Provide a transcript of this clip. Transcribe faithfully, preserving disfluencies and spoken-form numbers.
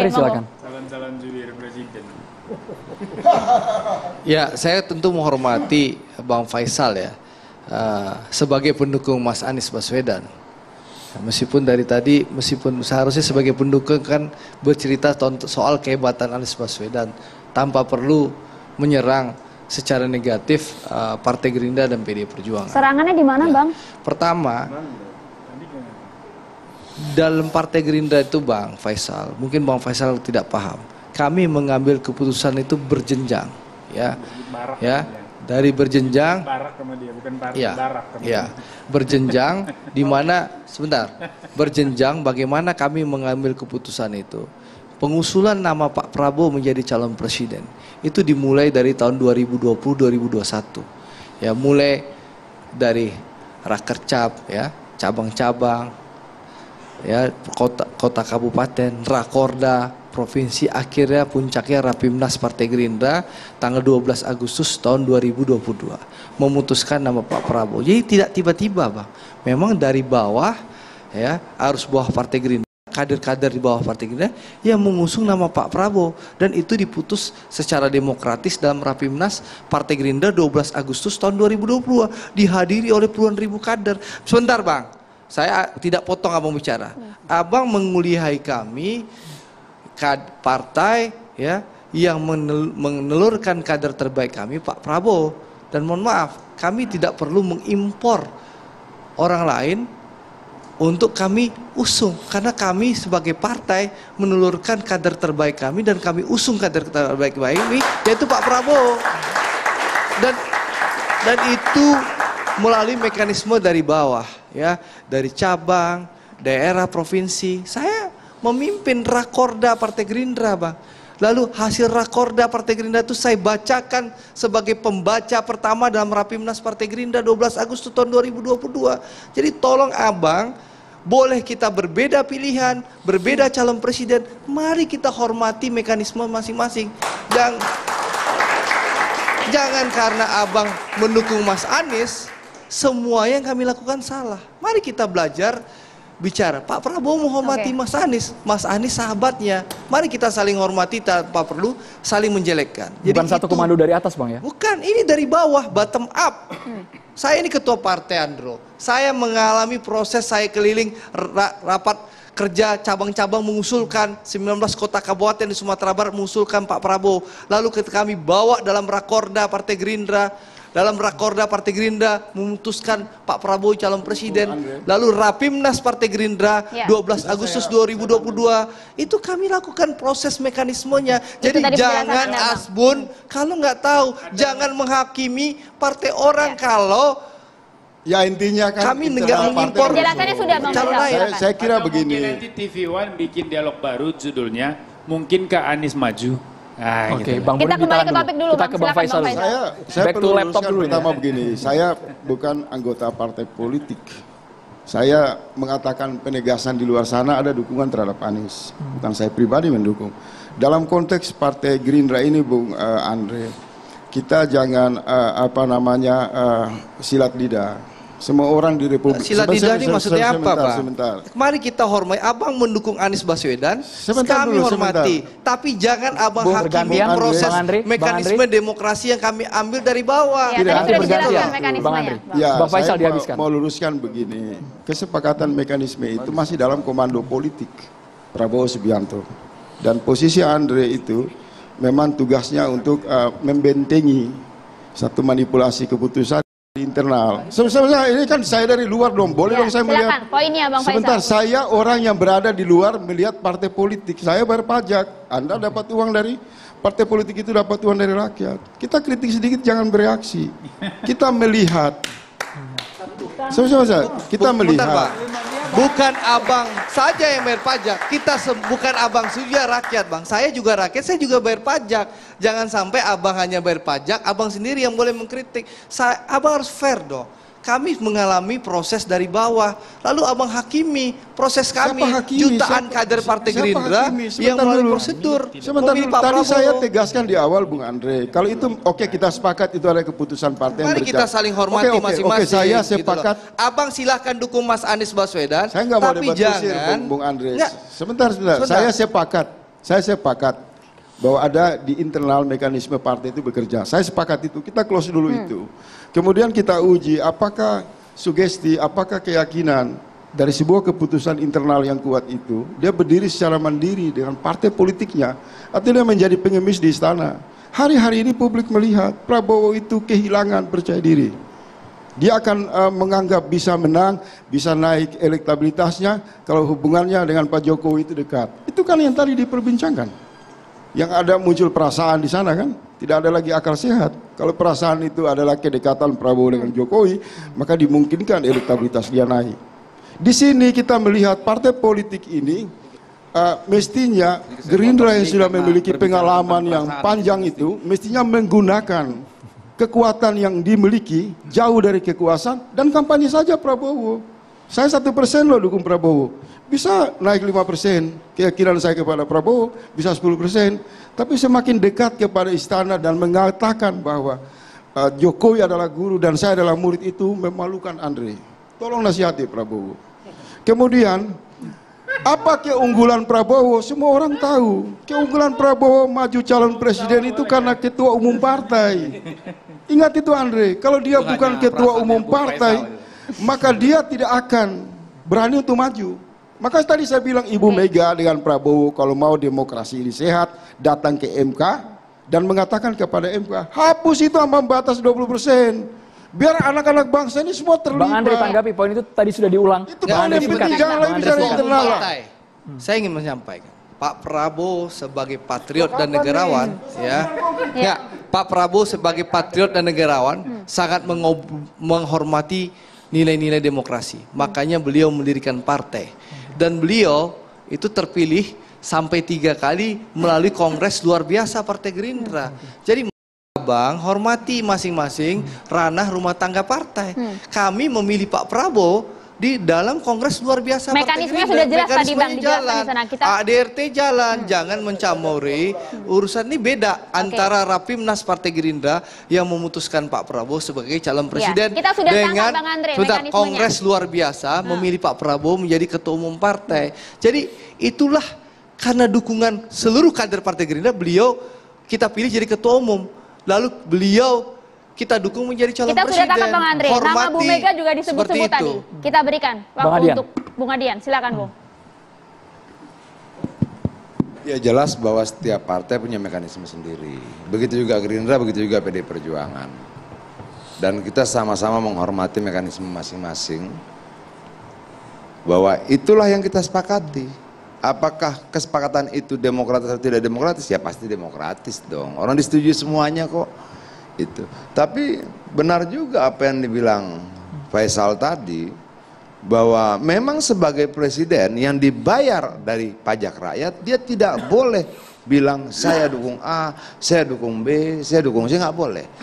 Andri silakan. Calon-calon jubir presiden. Ya, saya tentu menghormati Bang Faisal ya, uh, sebagai pendukung Mas Anies Baswedan. Meskipun dari tadi, meskipun seharusnya sebagai pendukung kan bercerita soal kehebatan Anies Baswedan tanpa perlu menyerang secara negatif uh, Partai Gerindra dan P D I Perjuangan. Serangannya di mana, ya. Bang? Pertama, dalam Partai Gerindra itu Bang Faisal, mungkin Bang Faisal tidak paham. Kami mengambil keputusan itu berjenjang, ya, Barak ya, dari berjenjang. Barak sama dia, bukan barak, Ya, barak sama ya, dia. berjenjang di mana sebentar, berjenjang bagaimana kami mengambil keputusan itu. Pengusulan nama Pak Prabowo menjadi calon presiden itu dimulai dari tahun dua ribu dua puluh dua ribu dua puluh satu. Ya, mulai dari Rakercap, ya, cabang-cabang, ya, kota kota kabupaten, Rakorda, provinsi, akhirnya puncaknya Rapimnas Partai Gerindra tanggal dua belas Agustus tahun dua ribu dua puluh dua memutuskan nama Pak Prabowo. Jadi tidak tiba-tiba, Bang. Memang dari bawah, ya, arus bawah Partai Gerindra, kader-kader di bawah Partai Gerindra yang mengusung nama Pak Prabowo, dan itu diputus secara demokratis dalam Rapimnas Partai Gerindra dua belas Agustus tahun dua ribu dua puluh dua, dihadiri oleh puluhan ribu kader. Sebentar, Bang, saya tidak potong abang bicara. Abang menguliahi kami, kad partai, ya, yang menel menelurkan kader terbaik kami Pak Prabowo, dan mohon maaf, kami tidak perlu mengimpor orang lain untuk kami usung, karena kami sebagai partai menelurkan kader terbaik kami dan kami usung kader terbaik kami, yaitu Pak Prabowo. Dan dan itu melalui mekanisme dari bawah, ya, dari cabang, daerah, provinsi. Saya memimpin Rakorda Partai Gerindra, Bang. Lalu hasil Rakorda Partai Gerindra itu saya bacakan sebagai pembaca pertama dalam Rapimnas Partai Gerindra dua belas Agustus tahun dua ribu dua puluh dua. Jadi tolong Abang, boleh kita berbeda pilihan, berbeda calon presiden, mari kita hormati mekanisme masing-masing. Dan jangan karena Abang mendukung Mas Anies, semua yang kami lakukan salah. Mari kita belajar bicara. Pak Prabowo menghormati okay. Mas Anies, Mas Anies sahabatnya. Mari kita saling hormati tanpa perlu saling menjelekkan. Jadi bukan satu itu, komando dari atas, Bang, ya? Bukan, ini dari bawah, bottom up. Saya ini ketua partai, Andro. Saya mengalami proses, saya keliling ra rapat kerja cabang-cabang mengusulkan sembilan belas kota kabupaten di Sumatera Barat mengusulkan Pak Prabowo. Lalu ketika kami bawa dalam Rakorda Partai Gerindra, dalam Rakorda Partai Gerindra memutuskan Pak Prabowo calon presiden. Lalu Rapimnas Partai Gerindra ya. dua belas Agustus dua ribu dua puluh dua itu kami lakukan proses mekanismenya. Jadi jangan asbun kalau nggak tahu, jangan menghakimi partai orang ya. Kalau ya intinya kan kami nggak mengimpor penjelasannya sudah, Bang. Calon lain. Saya, saya kira atau begini. Mungkin nanti T V One bikin dialog baru judulnya Mungkinkah Anies Maju? Nah, Oke, gitu. Bang kita Budi kembali ke topik dulu, kita Bang. ke Bang Silakan, Faisal. Bang Faisal. Saya, saya Back to perlu laptop luruskan dulu pertama ya. begini, saya bukan anggota partai politik. Saya mengatakan penegasan di luar sana ada dukungan terhadap Anies, bukan saya pribadi mendukung. Dalam konteks Partai Gerindra ini, Bung uh, Andre, kita jangan uh, apa namanya uh, silat lidah. Semua orang di Republik Silat lidah ini maksudnya apa, Pak? Sebentar. Mari kita hormati. Abang mendukung Anies Baswedan, Sebentar kami dulu, hormati. sebentar. Tapi jangan Abang Bung, hakimi bergantian, proses Bang Andri, mekanisme Bang Andri. demokrasi yang kami ambil dari bawah. Ya, Tidak, tadi nanti sudah bergantian. dijelaskan Bang mekanismenya. Andri. Bang. Ya, Bang Faisal saya dihabiskan. mau, mau luruskan begini. Kesepakatan mekanisme itu masih dalam komando politik Prabowo Subianto. Dan posisi Andre itu memang tugasnya untuk uh, membentengi satu manipulasi keputusan di internal. Sebenarnya ini kan saya dari luar dong, boleh Ya, dong saya silakan. melihat. Poinnya, Bang Sebentar, Faisal. saya orang yang berada di luar melihat partai politik. Saya bayar pajak. Anda dapat uang dari partai politik itu, dapat uang dari rakyat. Kita kritik sedikit, jangan bereaksi. Kita melihat. Sebentar, kita Bu- melihat. bentar, Pak. Bukan Abang saja yang bayar pajak. Kita bukan Abang saja rakyat, Bang. Saya juga rakyat, saya juga bayar pajak. Jangan sampai Abang hanya bayar pajak, Abang sendiri yang boleh mengkritik. Saya, Abang harus fair dong. Kami mengalami proses dari bawah, lalu Abang hakimi proses kami. Siapa hakimi? Jutaan Siapa- kader Partai siapa Gerindra hakimi? yang Sebentar melalui dulu. prosedur. Sebentar memilih dulu, Pak tadi Prabowo. saya tegaskan di awal, Bung Andre. Kalau itu oke, okay, kita sepakat itu ada keputusan partai yang Mari kita berjalan. saling hormati Oke, oke, masing-masing. oke, saya gitu loh. sepakat. Abang silahkan dukung Mas Anies Baswedan. Saya nggak mau tapi debat kusir, jangan, Bung, Bung Andre. Nggak. Sebentar, sebentar, Sebentar. saya sepakat. Saya sepakat bahwa ada di internal mekanisme partai itu bekerja. Saya sepakat itu, kita close dulu hmm. itu. Kemudian kita uji apakah sugesti, apakah keyakinan dari sebuah keputusan internal yang kuat itu, dia berdiri secara mandiri dengan partai politiknya, atau dia menjadi pengemis di istana. Hari-hari ini publik melihat Prabowo itu kehilangan percaya diri. Dia akan uh, menganggap bisa menang, bisa naik elektabilitasnya kalau hubungannya dengan Pak Jokowi itu dekat. Itu kan yang tadi diperbincangkan. Yang ada muncul perasaan di sana kan, tidak ada lagi akal sehat. Kalau perasaan itu adalah kedekatan Prabowo dengan Jokowi, maka dimungkinkan elektabilitas dia naik. Di sini kita melihat partai politik ini uh, mestinya Gerindra yang sudah memiliki pengalaman yang panjang itu mestinya menggunakan kekuatan yang dimiliki jauh dari kekuasaan dan kampanye saja Prabowo. Saya satu persen loh dukung Prabowo, bisa naik lima persen keyakinan saya kepada Prabowo, bisa sepuluh persen. Tapi semakin dekat kepada istana dan mengatakan bahwa uh, Jokowi adalah guru dan saya adalah murid, itu memalukan Andre. Tolong nasihati Prabowo. Kemudian apa keunggulan Prabowo? Semua orang tahu. Keunggulan Prabowo maju calon presiden itu karena ketua umum partai. Ingat itu Andre, kalau dia bukan ketua umum partai, maka dia tidak akan berani untuk maju. Maka tadi saya bilang Ibu Mega dengan Prabowo kalau mau demokrasi ini sehat, datang ke M K dan mengatakan kepada M K, hapus itu ambang batas dua puluh persen. Biar anak-anak bangsa ini semua terlibat. Bang Andre tanggapi poin itu tadi sudah diulang. Itu paling penting, jangan lagi bicara internal. Hmm. Saya ingin menyampaikan, Pak Prabowo sebagai patriot dan negarawan, ya, ya, Pak Prabowo sebagai patriot dan negarawan hmm. sangat menghormati nilai-nilai demokrasi. Hmm. Makanya beliau mendirikan partai dan beliau itu terpilih sampai tiga kali melalui kongres luar biasa Partai Gerindra. Jadi Bang, hormati masing-masing ranah rumah tangga partai. Hmm. Kami memilih Pak Prabowo di dalam kongres luar biasa mekanismenya sudah jelas tadi Bang, jalan. di sana kita A D R T jalan, hmm. jangan mencamuri urusan ini beda okay. antara Rapimnas Partai Gerindra yang memutuskan Pak Prabowo sebagai calon presiden ya, kita sudah dengan Bang Andre, sebentar, kongres luar biasa hmm. memilih Pak Prabowo menjadi ketua umum partai. Hmm. Jadi itulah karena dukungan seluruh kader Partai Gerindra beliau kita pilih jadi ketua umum. Lalu beliau kita dukung menjadi calon kita presiden. Kita sudah tangkap Bang Andre, nama Bu Mega juga disebut-sebut tadi. Kita berikan waktu untuk Bung Adian, silakan Bung. Ya jelas bahwa setiap partai punya mekanisme sendiri. Begitu juga Gerindra, begitu juga P D I Perjuangan. Dan kita sama-sama menghormati mekanisme masing-masing. Bahwa itulah yang kita sepakati. Apakah kesepakatan itu demokratis atau tidak demokratis? Ya pasti demokratis dong. Orang disetujui semuanya kok. Itu. Tapi benar juga apa yang dibilang Faisal tadi, bahwa memang sebagai presiden yang dibayar dari pajak rakyat, dia tidak boleh bilang saya dukung A, saya dukung B, saya dukung C, nggak boleh.